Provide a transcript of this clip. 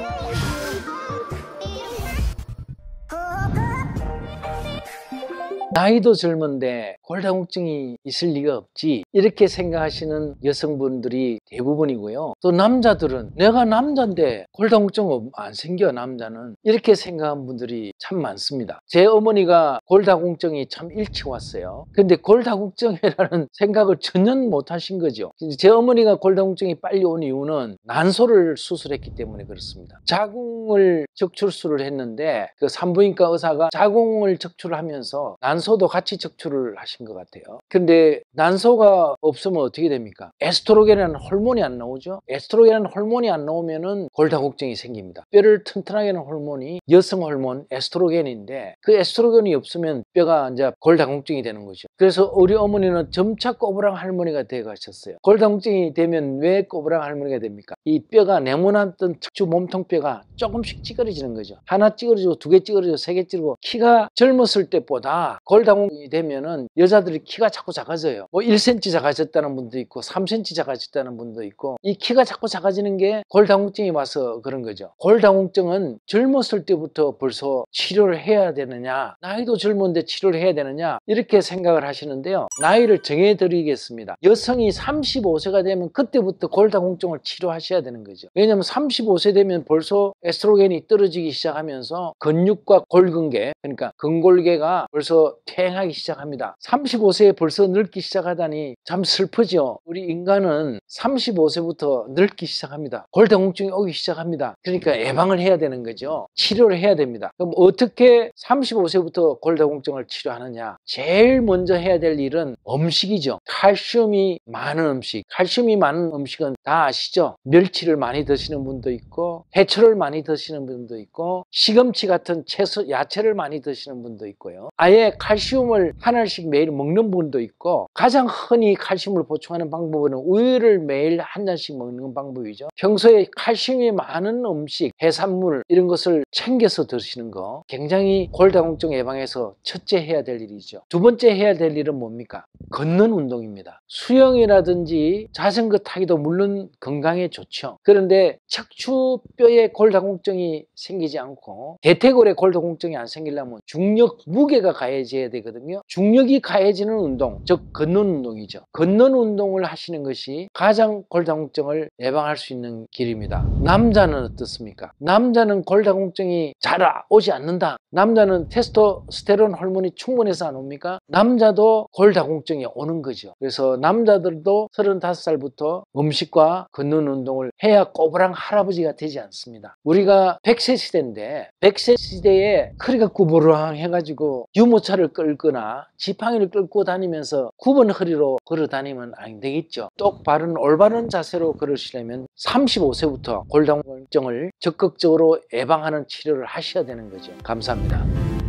나이도 젊은데 골다공증이 있을 리가 없지, 이렇게 생각하시는 여성분들이 대부분이고요. 또 남자들은 내가 남자인데 골다공증 안 생겨, 남자는, 이렇게 생각하는 분들이 참 많습니다. 제 어머니가 골다공증이 참 일찍 왔어요. 근데 골다공증이라는 생각을 전혀 못 하신 거죠. 제 어머니가 골다공증이 빨리 온 이유는 난소를 수술했기 때문에 그렇습니다. 자궁을 적출술을 했는데 그 산부인과 의사가 자궁을 적출하면서 난소도 같이 적출을 하신 것 같아요. 근데 난소가 없으면 어떻게 됩니까? 에스트로겐이라는 호르몬이 안 나오죠. 에스트로겐이라는 호르몬이 안 나오면은 골다공증이 생깁니다. 뼈를 튼튼하게 하는 호르몬이 여성 호르몬 에스트로겐인데, 그 에스트로겐이 없으면 뼈가 이제 골다공증이 되는 거죠. 그래서 우리 어머니는 점차 꼬부랑 할머니가 되어 가셨어요. 골다공증이 되면 왜 꼬부랑 할머니가 됩니까? 이 뼈가 네모났던 척추 몸통뼈가 조금씩 찌그러지는 거죠. 하나 찌그러지고 두 개 찌그러지고 세 개 찌그러지고, 키가 젊었을 때보다 골다공증이 되면은 여자들이 키가 자꾸 작아져요. 뭐 1cm 작아졌다는 분도 있고 3cm 작아졌다는 분도 있고, 이 키가 자꾸 작아지는 게 골다공증이 와서 그런 거죠. 골다공증은 젊었을 때부터 벌써 치료를 해야 되느냐, 나이도 젊은데 치료를 해야 되느냐, 이렇게 생각을 하시는데요. 나이를 정해 드리겠습니다. 여성이 35세가 되면 그때부터 골다공증을 치료하셔야 되는 거죠. 왜냐하면 35세 되면 벌써 에스트로겐이 떨어지기 시작하면서 근육과 골근계, 그러니까 근골계가 벌써 퇴행하기 시작합니다. 35세에 벌써 늙기 시작하다니 참 슬프죠. 우리 인간은 35세부터 늙기 시작합니다. 골다공증이 오기 시작합니다. 그러니까 예방을 해야 되는 거죠. 치료를 해야 됩니다. 그럼 어떻게 35세부터 골다공증을 치료하느냐? 제일 먼저 해야 될 일은 음식이죠. 칼슘이 많은 음식. 칼슘이 많은 음식은 다 아시죠? 멸치를 많이 드시는 분도 있고, 해초를 많이 드시는 분도 있고, 시금치 같은 채소, 야채를 많이 드시는 분도 있고요. 아예 칼슘을 하나씩 매일 먹는 분도 있고, 가장 흔히 칼슘을 보충하는 방법은 우유를 매일 한 잔씩 먹는 방법이죠. 평소에 칼슘이 많은 음식, 해산물 이런 것을 챙겨서 드시는 거 굉장히 골다공증 예방에서 첫째 해야 될 일이죠. 두 번째 해야 될 일은 뭡니까? 걷는 운동입니다. 수영이라든지 자전거 타기도 물론 건강에 좋죠. 그런데 척추뼈에 골다공증이 생기지 않고 대퇴골에 골다공증이 안 생기려면 중력, 무게가 가해져야 되거든요. 중력이 가해지는 운동, 즉 걷는 운동이죠. 걷는 운동을 하시는 것이 가장 골다공증을 예방할 수 있는 길입니다. 남자는 어떻습니까? 남자는 골다공증이 잘 오지 않는다. 남자는 테스토스테론 호르몬이 충분해서 안 옵니까? 남자도 골다공증이 오는 거죠. 그래서 남자들도 35살부터 음식과 걷는 운동을 해야 꼬부랑 할아버지가 되지 않습니다. 우리가 100세 시대인데 100세 시대에 허리가 구부랑 해가지고 유모차를 끌거나 지팡이를 끌고 다니면서 굽은 허리로 걸어 다니면 안 되겠죠. 똑바른 올바른 자세로 걸으시려면 35세부터 골다공증을 적극적으로 예방하는 치료를 하셔야 되는 거죠. 감사합니다.